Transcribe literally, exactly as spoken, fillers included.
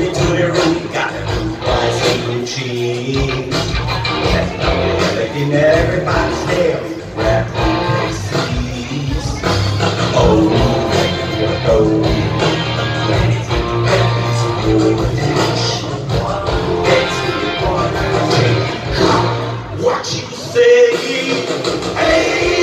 me to the room, got a blue rice and blue cheese. That's the way I'm making everybody's hair with the rap pasties. Oh, oh, when it's in the bed, it's a good dish. It's the one I take. What you say? Hey!